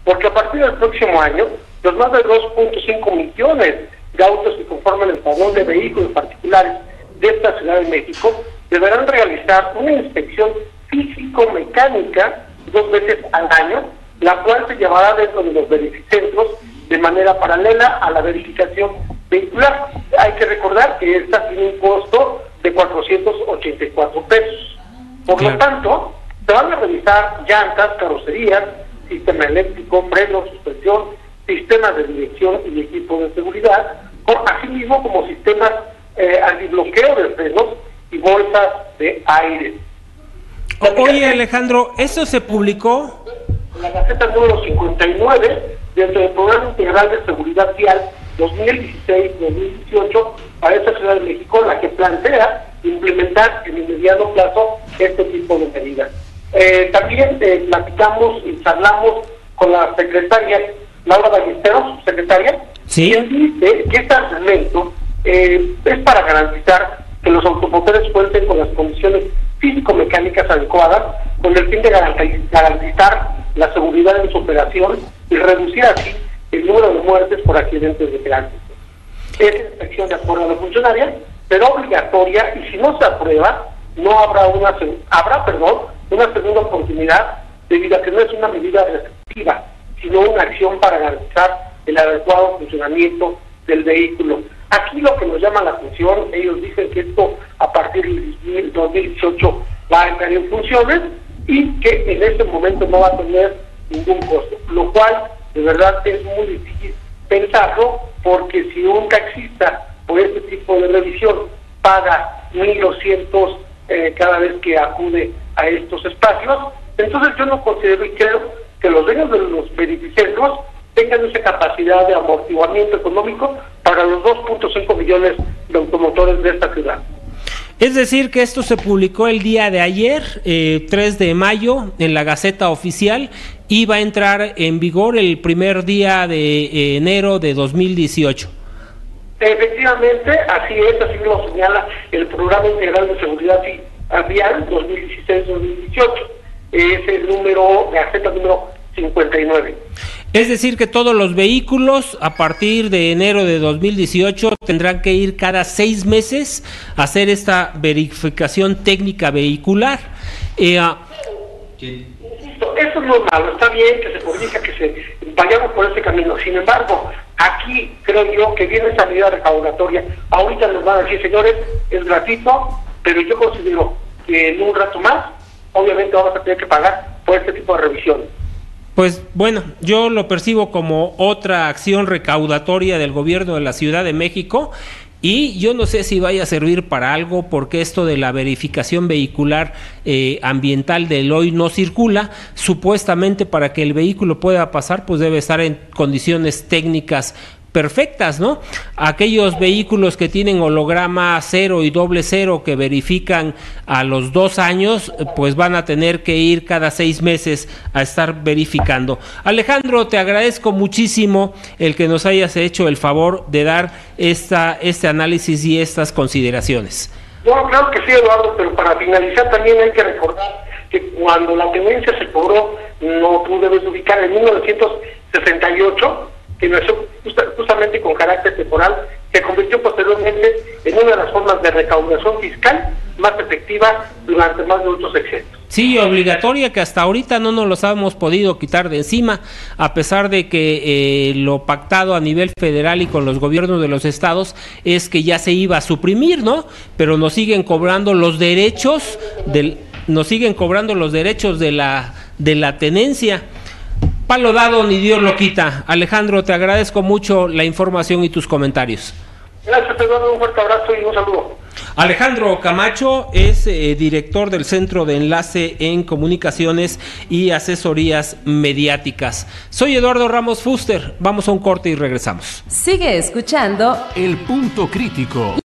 porque a partir del próximo año, los más de 2.5 millones de autos que conforman el padrón de vehículos particulares de esta Ciudad de México deberán realizar una inspección físico-mecánica 2 veces al año, la cual se llevará dentro de los verificentros de manera paralela a la verificación vehicular. Hay que recordar que esta tiene un costo de 484 pesos. Por lo tanto, se van a revisar llantas, carrocerías, sistema eléctrico, frenos, suspensión, sistemas de dirección y equipos de seguridad, así mismo como sistemas antibloqueo de frenos y bolsas de aire. Oye, Alejandro, ¿eso se publicó? En la Gaceta número 59, dentro del Programa Integral de Seguridad Vial 2016-2018 para esta Ciudad de México, la que plantea implementar en inmediato plazo este tipo de medidas. También platicamos y charlamos con la secretaria Laura Ballesteros, subsecretaria, ¿sí?, quien dice que este argumento es para garantizar que los automotores cuenten con las condiciones físico-mecánicas adecuadas con el fin de garantizar la seguridad en su operación y reducir así el número de muertes por accidentes de tránsito. Esa inspección de acuerdo a la funcionaria será obligatoria y si no se aprueba, no habrá una segunda oportunidad, debido a que no es una medida restrictiva, sino una acción para garantizar el adecuado funcionamiento del vehículo. Aquí lo que nos llama la atención, ellos dicen que esto a partir del 2018 va a entrar en funciones y que en este momento no va a tener ningún costo, lo cual de verdad es muy difícil pensarlo, porque si un taxista por este tipo de revisión paga 1.200 cada vez que acude a estos espacios, entonces yo no considero y creo que los dueños de los verificentros tengan esa capacidad de amortiguamiento económico para los 2.5 millones de automotores de esta ciudad. Es decir, que esto se publicó el día de ayer, 3 de mayo, en la Gaceta Oficial, y va a entrar en vigor el primer día de enero de 2018. Efectivamente, así lo señala el Programa Integral de Seguridad Vial 2016-2018. Es el número, Gaceta número 59. Es decir, que todos los vehículos a partir de enero de 2018 tendrán que ir cada 6 meses a hacer esta verificación técnica vehicular. Eso no es malo, está bien que se corrija, que vayamos por ese camino. Sin embargo, aquí creo yo que viene esa medida recaudatoria. Ahorita nos van a decir, señores, es gratuito, pero yo considero que en un rato más, obviamente vamos a tener que pagar por este tipo de revisión. Pues bueno, yo lo percibo como otra acción recaudatoria del gobierno de la Ciudad de México, y yo no sé si vaya a servir para algo, porque esto de la verificación vehicular ambiental del hoy no circula. Supuestamente para que el vehículo pueda pasar, pues debe estar en condiciones técnicas perfectas, ¿no? Aquellos vehículos que tienen holograma 0 y doble 0 que verifican a los 2 años, pues van a tener que ir cada 6 meses a estar verificando. Alejandro, te agradezco muchísimo el que nos hayas hecho el favor de dar este análisis y estas consideraciones. No, claro que sí, Eduardo, pero para finalizar también hay que recordar que cuando la tenencia se cobró, no tú debes ubicar en 1968, que nació justamente con carácter temporal, se convirtió posteriormente en una de las formas de recaudación fiscal más efectiva durante más de 8 sexenios. Sí, obligatoria, que hasta ahorita no nos los hemos podido quitar de encima, a pesar de que lo pactado a nivel federal y con los gobiernos de los estados es que ya se iba a suprimir, ¿no? Pero nos siguen cobrando los derechos de la tenencia. Palo dado, ni Dios lo quita. Alejandro, te agradezco mucho la información y tus comentarios. Gracias, Eduardo, un fuerte abrazo y un saludo. Alejandro Camacho es director del Centro de Enlace en Comunicaciones y Asesorías Mediáticas. Soy Eduardo Ramos Fuster. Vamos a un corte y regresamos. Sigue escuchando El Punto Crítico.